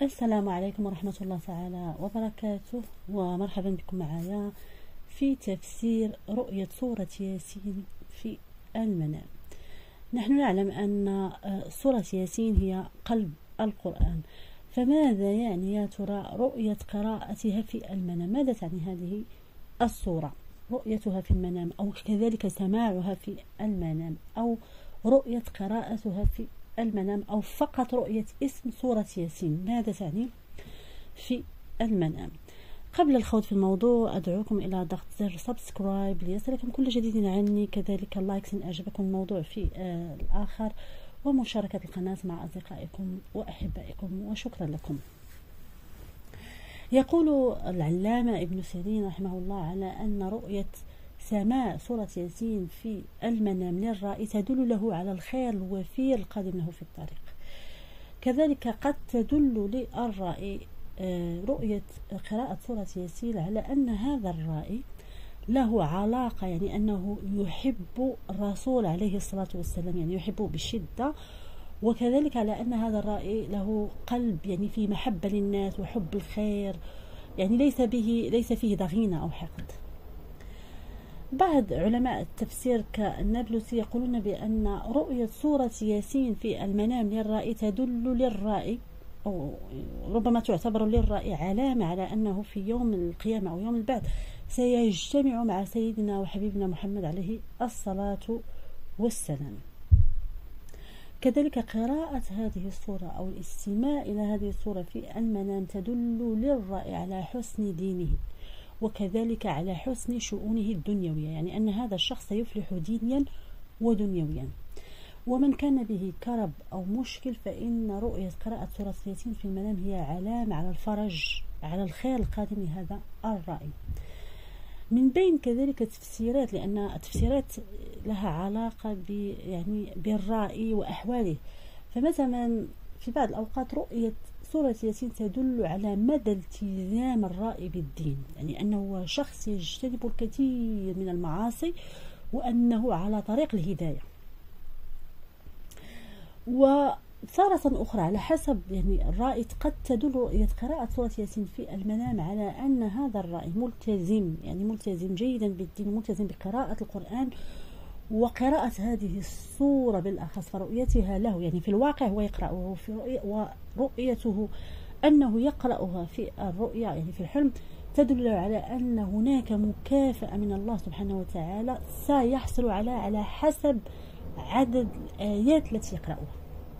السلام عليكم ورحمة الله تعالى وبركاته، ومرحبا بكم معايا في تفسير رؤية سورة ياسين في المنام. نحن نعلم أن سورة ياسين هي قلب القرآن، فماذا يعني يا ترى رؤية قراءتها في المنام؟ ماذا تعني هذه السورة؟ رؤيتها في المنام، أو كذلك سماعها في المنام، أو رؤية قراءتها في المنام، أو فقط رؤية اسم سورة ياسين، ماذا تعني في المنام؟ قبل الخوض في الموضوع أدعوكم إلى ضغط زر سبسكرايب ليصلكم كل جديد عني، كذلك اللايكس إن أعجبكم الموضوع في الآخر، ومشاركة القناة مع أصدقائكم وأحبائكم، وشكرا لكم. يقول العلامة ابن سيرين رحمه الله على أن رؤية سماع سورة ياسين في المنام للرائي تدل له على الخير الوفير القادم له في الطريق. كذلك قد تدل للرائي رؤية قراءة سورة ياسين على أن هذا الرائي له علاقة، يعني أنه يحب الرسول عليه الصلاة والسلام، يعني يحبه بشدة، وكذلك على أن هذا الرائي له قلب يعني فيه محبة للناس وحب الخير، يعني ليس فيه ضغينة أو حقد. بعض علماء التفسير كالنابلسي يقولون بأن رؤية سورة ياسين في المنام للرائي تدل للرائي، أو ربما تعتبر للرائي علامة على أنه في يوم القيامة أو يوم البعث سيجتمع مع سيدنا وحبيبنا محمد عليه الصلاة والسلام. كذلك قراءة هذه السورة أو الاستماع إلى هذه السورة في المنام تدل للرائي على حسن دينه، وكذلك على حسن شؤونه الدنيوية، يعني أن هذا الشخص سيفلح دينيا ودنيويا. ومن كان به كرب أو مشكل فإن رؤية قراءة سورة ياسين في المنام هي علامة على الفرج، على الخير القادم لهذا الرأي. من بين كذلك التفسيرات، لأن التفسيرات لها علاقة يعني بالرأي وأحواله، فمثلا في بعض الأوقات رؤية سورة ياسين تدل على مدى التزام الرائي بالدين، يعني أنه شخص يجتنب الكثير من المعاصي وأنه على طريق الهداية. وتارة أخرى على حسب يعني الرائي قد تدل رؤية قراءة سورة ياسين في المنام على أن هذا الرائي ملتزم، يعني ملتزم جيدا بالدين، ملتزم بقراءة القرآن وقراءة هذه السورة بالأخص، فرؤيتها له يعني في الواقع هو يقرأه ورؤيته أنه يقرأها في الرؤيا يعني في الحلم تدل على أن هناك مكافأة من الله سبحانه وتعالى سيحصل على حسب عدد الآيات التي يقرأها.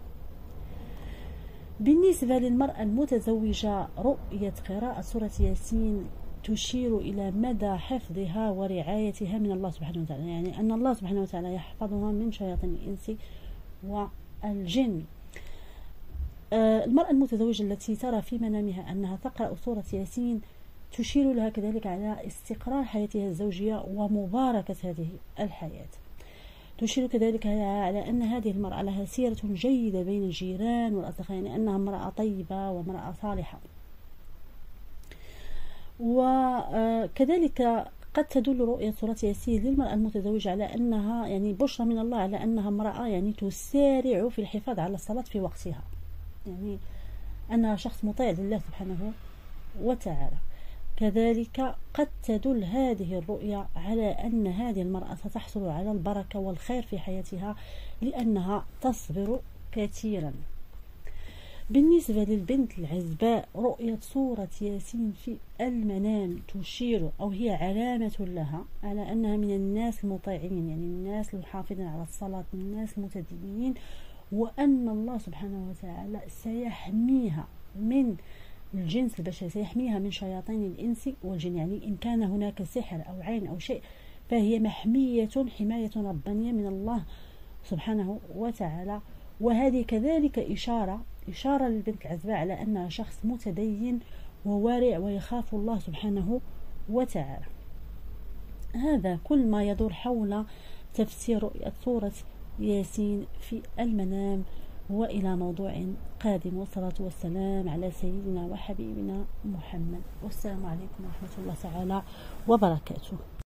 بالنسبة للمرأة المتزوجة رؤية قراءة سورة ياسين تشير إلى مدى حفظها ورعايتها من الله سبحانه وتعالى، يعني أن الله سبحانه وتعالى يحفظها من شياطين الإنس والجن. المرأة المتزوجة التي ترى في منامها أنها تقرأ سورة ياسين تشير لها كذلك على استقرار حياتها الزوجية ومباركة هذه الحياة. تشير كذلك على أن هذه المرأة لها سيرة جيدة بين الجيران والأصدقاء، يعني أنها امرأة طيبة وامرأة صالحة. وكذلك قد تدل رؤية سورة ياسين للمرأة المتزوجة على أنها يعني بشرى من الله على أنها امرأة يعني تسارع في الحفاظ على الصلاة في وقتها، يعني أنها شخص مطيع لله سبحانه وتعالى. كذلك قد تدل هذه الرؤيا على أن هذه المرأة ستحصل على البركة والخير في حياتها لأنها تصبر كثيرا. بالنسبة للبنت العزباء رؤية سورة ياسين في المنام تشير أو هي علامة لها على أنها من الناس المطيعين، يعني الناس المحافظين على الصلاة، من الناس المتدينين، وأن الله سبحانه وتعالى سيحميها من الجنس البشري، سيحميها من شياطين الإنس والجن، يعني إن كان هناك سحر أو عين أو شيء فهي محمية حماية ربانية من الله سبحانه وتعالى. وهذه كذلك إشارة للبنت العزباء على أنها شخص متدين ووارع ويخاف الله سبحانه وتعالى. هذا كل ما يدور حول تفسير رؤية سورة ياسين في المنام، وإلى موضوع قادم، والصلاة والسلام على سيدنا وحبيبنا محمد، والسلام عليكم ورحمة الله تعالى وبركاته.